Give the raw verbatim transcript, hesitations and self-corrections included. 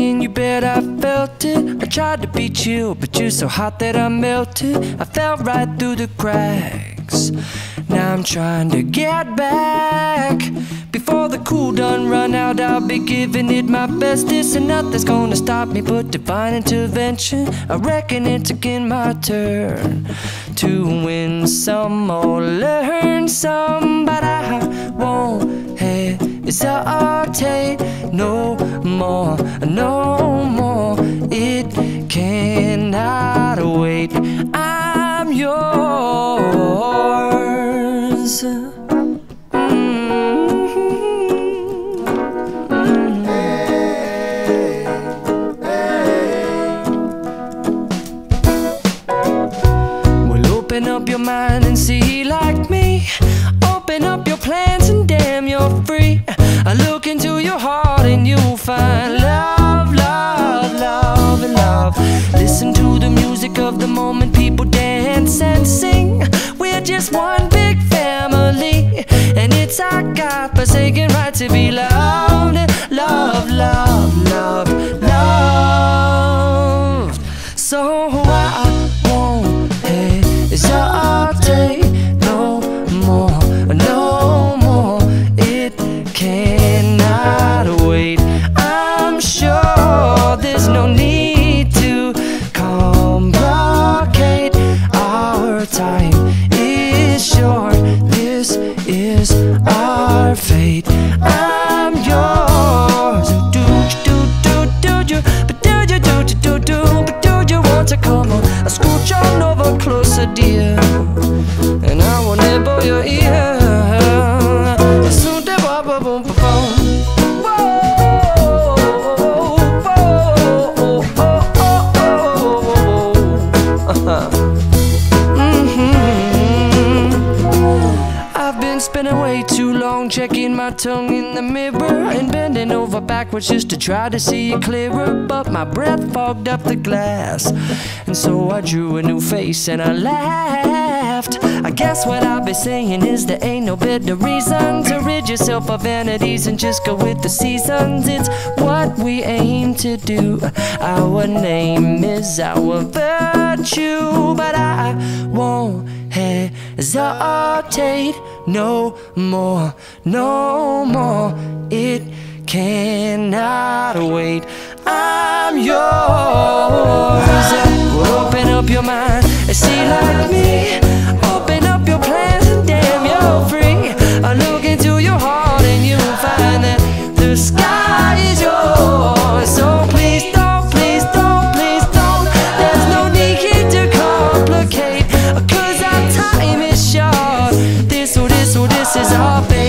in your bed, I felt it. I tried to be chill, but you're so hot that I melted. I fell right through the cracks. Now I'm trying to get back. Before the cool done run out, I'll be giving it my best. This and nothing's gonna stop me but divine intervention. I reckon it's again my turn to win some or learn some, but I won't hesitate no more, no more. It cannot wait. I'm yours. Open up your mind and see like me. Open up your plans and damn, you're free. I look into your heart and you'll find love, love, love, and love. Listen to the music of the moment, people dance and sing. We're just one big family, and it's our God-forsaken right to be loved. Love, love, love, loved. So I won't hesitate no more, no more. It cannot wait. I'm sure there's no need to complicate. Our time is short. This is our fate. I'm yours. Do do do do do, but do you do do do but do you want to come on? I scooch on over closer, dear, and I will nibble your ear. Soon the boom boom boom boom. Whoa, whoa, oh, oh, oh, oh. I've been spending way too long checking my tongue in the mirror and bending over backwards just to try to see it clearer, but my breath fogged up the glass, and so I drew a new face and I laughed. I guess what I'll be saying is there ain't no better reason to rid yourself of vanities and just go with the seasons. It's what we aim to do. Our name is our virtue, but I won't hesitate no more, no more. It cannot wait. I'm yours. Open up your mind and see like me. Open up your plans and damn, you're free. I look into your heart and you'll find that the sky is yours. So please don't, please don't, please don't. There's no need to complicate, 'cause our time is short. This, oh, this, oh, this is our fate.